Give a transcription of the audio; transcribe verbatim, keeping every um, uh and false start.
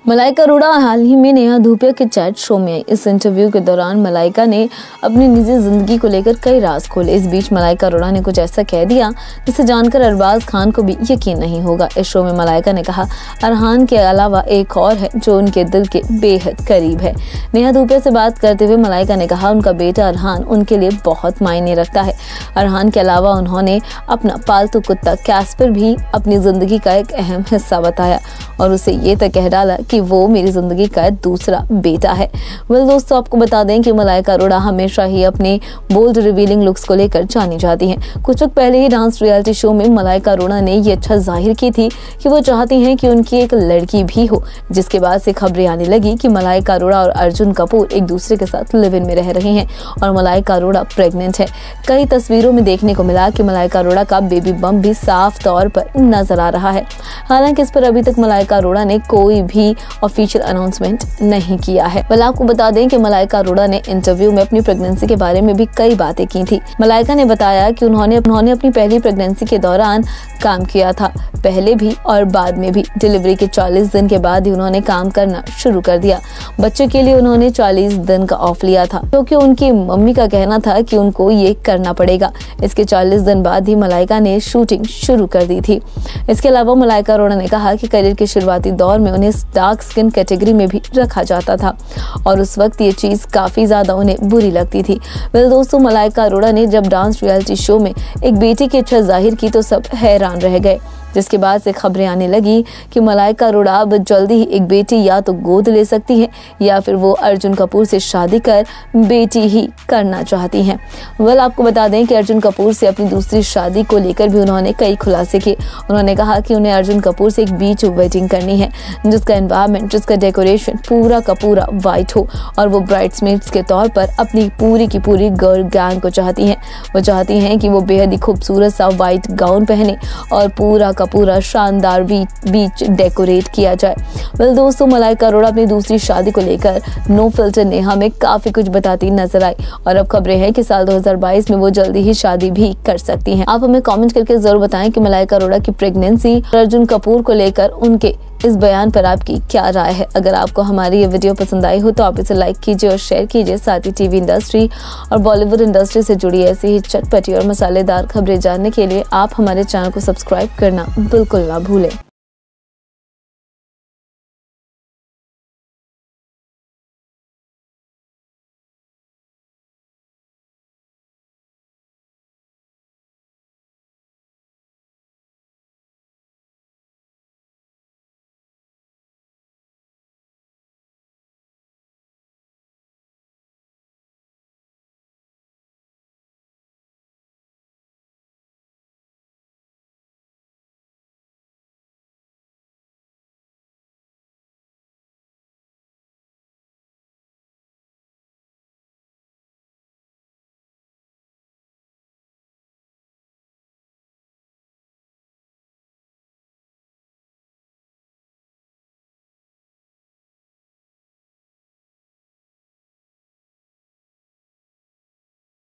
मलाइका अरोड़ा हाल ही में नेहा धूपिया के chat show में आई। इस इंटरव्यू के दौरान मलाइका ने अपनी निजी जिंदगी को लेकर कई राज खोले। इस बीच मलाइका अरोड़ा ने कुछ ऐसा कह दिया जिसे जानकर अरबाज खान को भी यकीन नहीं होगा। इस शो में मलाइका ने कहा, अरहान के अलावा एक और है जो उनके दिल के बेहद करीब है। नेहा धूपिया से बात करते हुए मलाइका ने कहा, उनका बेटा अरहान उनके लिए बहुत मायने रखता है। अरहान के अलावा उन्होंने अपना पालतू कुत्ता कैस्पर भी अपनी जिंदगी का एक अहम हिस्सा बताया और उसे ये तक कह डाला कि वो मेरी जिंदगी का दूसरा बेटा है। वेल दोस्तों, आपको बता दें कि मलाइका अरोड़ा हमेशा ही अपने बोल्ड रिवीलिंग लुक्स को लेकर जानी जाती हैं। कुछ वक्त पहले ही डांस रियलिटी शो में मलाइका अरोड़ा ने ये अच्छा जाहिर की थी कि वो चाहती हैं कि उनकी एक लड़की भी हो, जिसके बाद से खबरें आने लगी कि मलाइका अरोड़ा और अर्जुन कपूर एक दूसरे के साथ लिव इन में रह रहे हैं और मलाइका अरोड़ा प्रेग्नेंट है। कई तस्वीरों में देखने को मिला कि मलाइका अरोड़ा का बेबी बम्प भी साफ तौर पर नजर आ रहा है। हालांकि इस पर अभी तक मलाइका अरोड़ा ने कोई भी ऑफिशियल अनाउंसमेंट नहीं किया है। वेल आपको बता दें कि मलाइका अरोड़ा ने इंटरव्यू में अपनी प्रेगनेंसी के बारे में भी कई बातें की थी। मलाइका ने बताया कि उन्होंने उन्होंने अपनी पहली प्रेगनेंसी के दौरान काम किया था, पहले भी और बाद में भी। डिलीवरी के चालीस दिन के बाद ही उन्होंने काम करना शुरू कर दिया। बच्चे के लिए उन्होंने चालीस दिन का ऑफ लिया था क्योंकि तो उनकी मम्मी का कहना था कि उनको ये करना पड़ेगा। इसके चालीस दिन बाद ही मलाइका ने शूटिंग शुरू कर दी थी। इसके अलावा मलाइका अरोड़ा ने कहा कि करियर के शुरुआती दौर में उन्हें डार्क स्किन कैटेगरी में भी रखा जाता था और उस वक्त ये चीज काफी ज्यादा उन्हें बुरी लगती थी। वेल दोस्तों, मलाइका अरोड़ा ने जब डांस रियलिटी शो में एक बेटी की इच्छा जाहिर की तो सब हैरान रह गए, जिसके बाद से खबरें आने लगी कि मलाइका अरोड़ा अब जल्दी ही एक बेटी या तो गोद ले सकती हैं या फिर वो अर्जुन कपूर से शादी कर बेटी ही करना चाहती हैं। वेल आपको बता दें कि अर्जुन कपूर से अपनी दूसरी शादी को लेकर भी उन्होंने कई खुलासे किए। उन्होंने कहा कि उन्हें अर्जुन कपूर से एक बीच वेडिंग करनी है जिसका एनवायरनमेंट, जिसका डेकोरेशन पूरा का पूरा वाइट हो और वो ब्राइड्समेड्स के तौर पर अपनी पूरी की पूरी गर्ल गैंग को चाहती हैं। वो चाहती हैं कि वो बेहद ही खूबसूरत सा व्हाइट गाउन पहने और पूरा का पूरा शानदार बीच डेकोरेट किया जाए। वेल दोस्तों, मलाइका अरोड़ा अपनी दूसरी शादी को लेकर नो फिल्टर नेहा में काफी कुछ बताती नजर आई और अब खबरें हैं कि साल दो हज़ार बाईस में वो जल्दी ही शादी भी कर सकती हैं। आप हमें कमेंट करके जरूर बताएं कि मलाइका अरोड़ा की प्रेगनेंसी और अर्जुन कपूर को लेकर उनके इस बयान पर आपकी क्या राय है। अगर आपको हमारी ये वीडियो पसंद आई हो तो आप इसे लाइक कीजिए और शेयर कीजिए। साथ ही टीवी इंडस्ट्री और बॉलीवुड इंडस्ट्री से जुड़ी ऐसी ही चटपटी और मसालेदार खबरें जानने के लिए आप हमारे चैनल को सब्सक्राइब करना बिल्कुल ना भूलें।